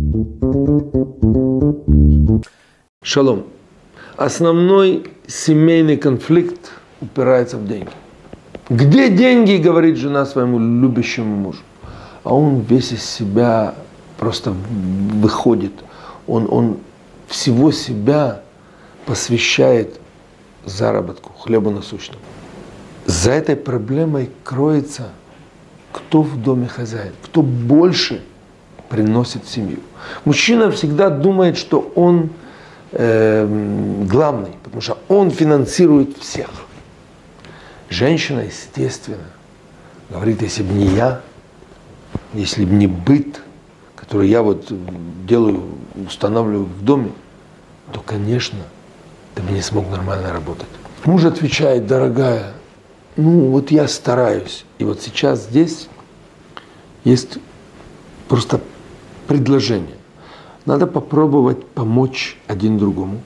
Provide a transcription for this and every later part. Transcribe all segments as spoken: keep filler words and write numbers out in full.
Шалом. Основной семейный конфликт упирается в деньги. Где деньги, говорит жена своему любящему мужу. А он весь из себя просто выходит. Он, он всего себя посвящает заработку, хлебу насущному. За этой проблемой кроется, кто в доме хозяин, кто больше приносит в семью. Мужчина всегда думает, что он э, главный, потому что он финансирует всех. Женщина, естественно, говорит, если бы не я, если бы не быт, который я вот делаю, устанавливаю в доме, то, конечно, ты бы не смог нормально работать. Муж отвечает, дорогая, ну вот я стараюсь. И вот сейчас здесь есть просто предложение. Надо попробовать помочь один другому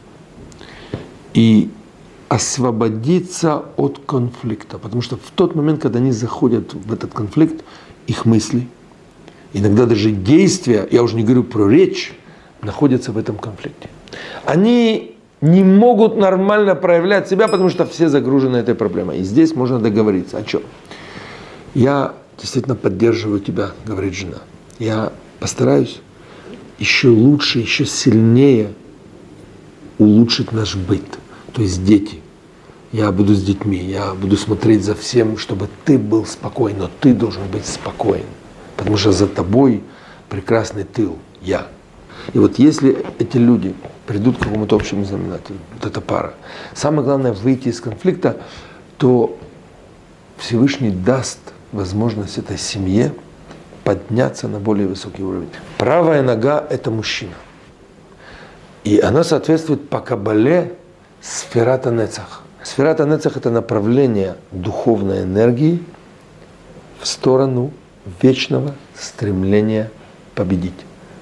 и освободиться от конфликта. Потому что в тот момент, когда они заходят в этот конфликт, их мысли, иногда даже действия, я уже не говорю про речь, находятся в этом конфликте. Они не могут нормально проявлять себя, потому что все загружены этой проблемой. И здесь можно договориться. О чем? Я действительно поддерживаю тебя, говорит жена. Я постараюсь еще лучше, еще сильнее улучшить наш быт. То есть дети. Я буду с детьми, я буду смотреть за всем, чтобы ты был спокоен. Но ты должен быть спокоен. Потому что за тобой прекрасный тыл, я. И вот если эти люди придут к какому-то общему знаменателю, вот эта пара, самое главное выйти из конфликта, то Всевышний даст возможность этой семье подняться на более высокий уровень. Правая нога – это мужчина. И она соответствует по Кабале сферат а-нецах. Сферат а-нецах – это направление духовной энергии в сторону вечного стремления победить.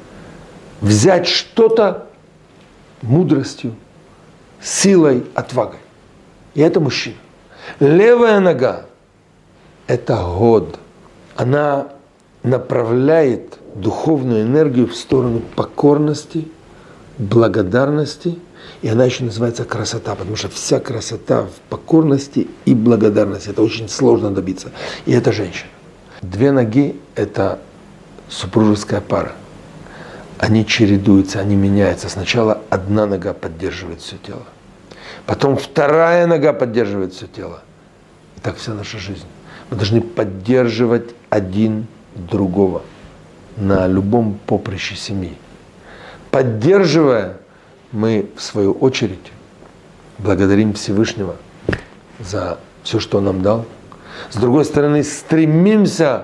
Взять что-то мудростью, силой, отвагой. И это мужчина. Левая нога – это год. Она направляет духовную энергию в сторону покорности, благодарности. И она еще называется красота, потому что вся красота в покорности и благодарности. Это очень сложно добиться. И это женщина. Две ноги – это супружеская пара. Они чередуются, они меняются. Сначала одна нога поддерживает все тело. Потом вторая нога поддерживает все тело. И так вся наша жизнь. Мы должны поддерживать один другого на любом поприще семьи. Поддерживая, мы, в свою очередь, благодарим Всевышнего за все, что Он нам дал. С другой стороны, стремимся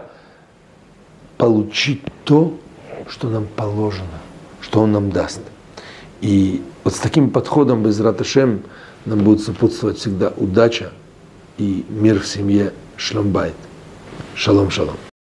получить то, что нам положено, что Он нам даст. И вот с таким подходом, Безрат Ашем, нам будет сопутствовать всегда удача и мир в семье. Шлом байт. Шалом, шалом.